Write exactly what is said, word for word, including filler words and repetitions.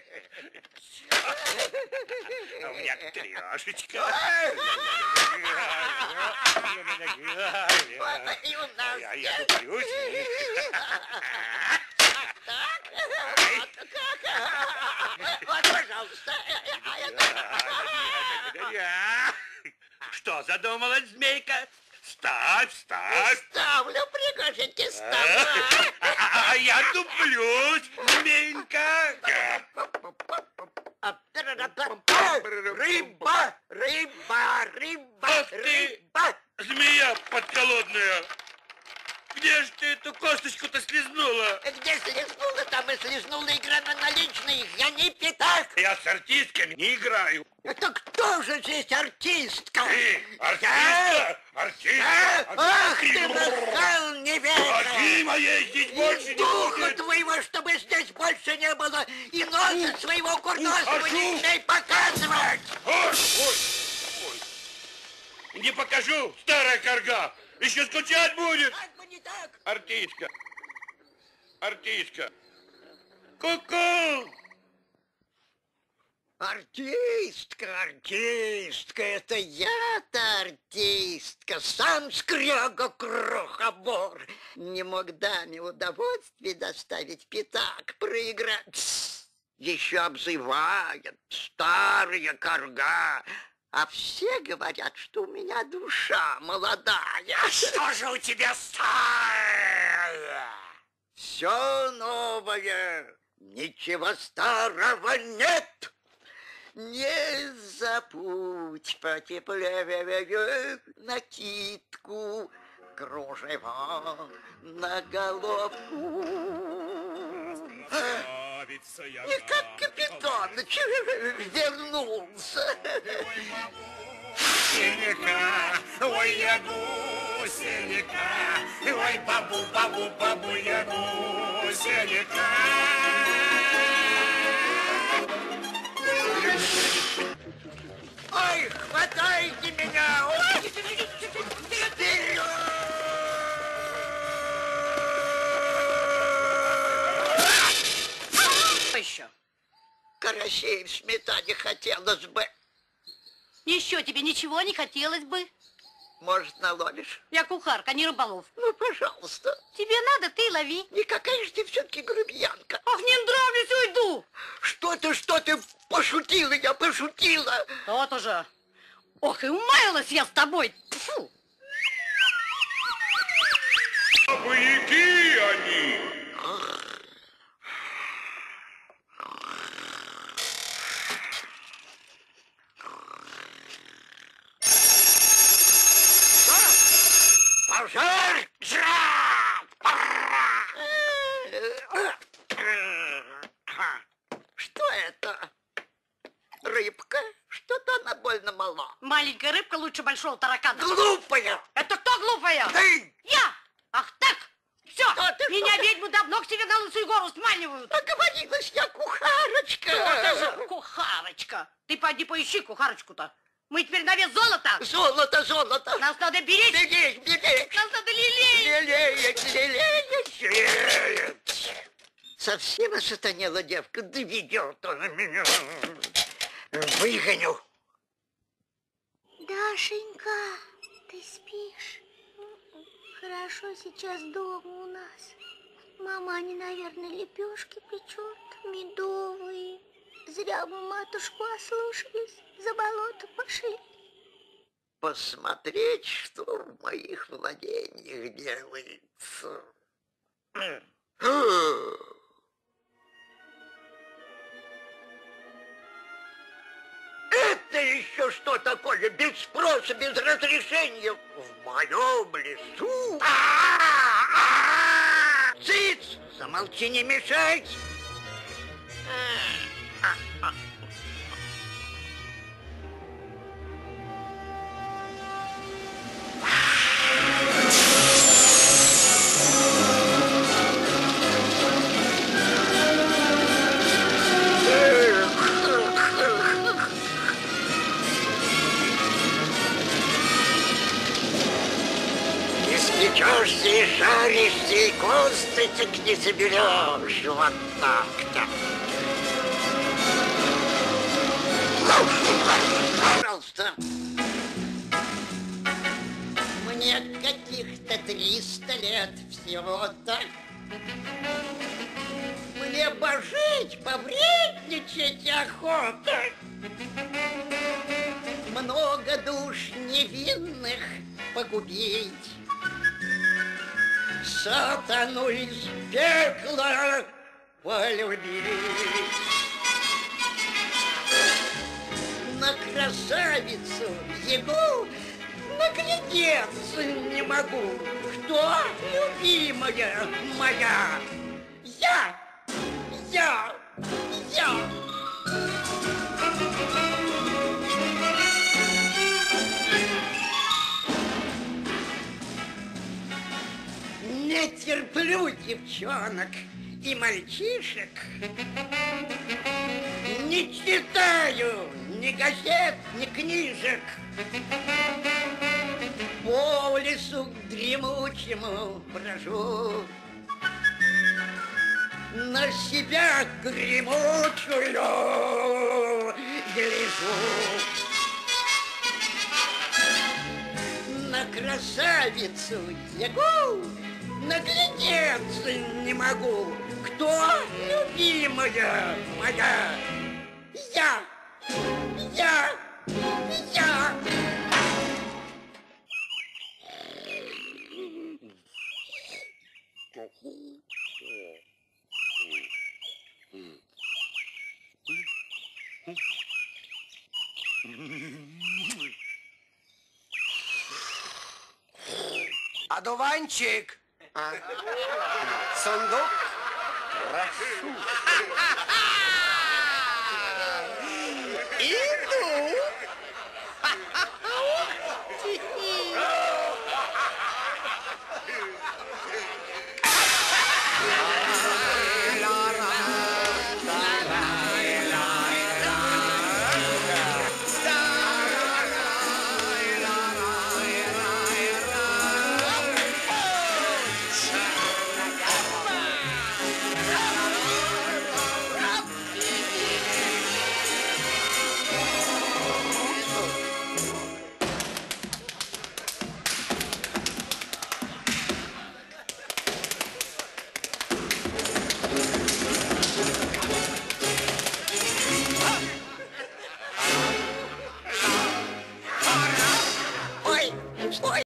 А у меня трешечка. Я туплюсь. Вот, пожалуйста. Что задумалась, змейка? Ставь, ставь. Ставлю, прикажите, ставлю. А я туплюсь, змейка. Рыба, рыба, рыба, Ах ты, рыба. змея подколодная. Где ж ты эту косточку-то слезнула? Где слезнула, там и слезнула. Игра на наличные. Я не пятак. Я с артистками не играю. Это кто же здесь артистка? Ты, артистка, Я? артистка. Ах ты, нахал, невежа. Ноги моей здесь больше не Духа будет. твоего, чтобы здесь больше не было. И носа своего курносого ухожу. не смей показывать. Ой, ой, ой. Не покажу, старая карга. Еще скучать будет. Как бы не так. Артистка. Артистка. Ку-ку. Артистка, артистка, это я-то артистка, сам скряга крохобор. Не мог даме удовольствие доставить, пятак проиграть. Еще обзывает старая карга. А все говорят, что у меня душа молодая. Что же у тебя старая? Все новое, ничего старого нет. Не забудь потеплее накидку, кружева на головку. И как капитан вернулся. Сенека, ой, ягу, сенека, ой, бабу, бабу, бабу, ягу, сенека. Ой, хватайте меня! Ой, вперед! Еще. Карасей в сметане хотелось бы. Еще тебе ничего не хотелось бы. Может, наловишь? Я кухарка, не рыболов. Ну, пожалуйста. Тебе надо, ты лови. Никакая же ты все-таки грубиянка. Ах, не нравлюсь, уйду. Что ты, что ты, пошутила, я пошутила. Вот уже. Ох, и умаялась я с тобой. Фу. Бояки они. Пожар! Что это? Рыбка? Что-то она больно мала. Маленькая рыбка лучше большого таракана. Глупая! Это кто глупая? Ты! Я! Ах так! Все! Что ты, Меня что ты? ведьмы давно к себе на Лысую гору сманивают. Оговорилась я, кухарочка! Что ты же кухарочка? Ты пойди поищи кухарочку-то. Мы теперь на вес золота. Золото, золото! Нас надо беречь. Беречь, беречь! Нас надо лелеять. Лелеять, лелеять, лелеять! Совсем осатанела девка, доведет она меня. Выгоню. Дашенька, ты спишь? Хорошо сейчас дома у нас. Мама, они, наверное, лепешки печет, медовые. Зря мы матушку ослушались, за болото пошли. Посмотреть, что в моих владениях делается. Это еще что такое? Без спроса, без разрешения. В моем лесу. Цыц! Замолчи, не мешай. Испечешься и жаришься, и косточек не соберешь. Вот так-то. красавица. Мне каких-то триста лет всего-то. Мне пожить, повредничать охота. Много душ невинных погубить. Сатану из пекла полюбить. На красавицу Ягу наглядеться не могу. Кто любимая моя? Я! Я! Я! Не терплю девчонок и мальчишек. Не читаю ни газет, ни книжек. По лесу дремучему брожу. На себя гремучую гляжу. На красавицу Ягу наглядеться не могу. Кто любимая моя? Я! Я! Я! Одуванчик. А? Сундук. Прошу.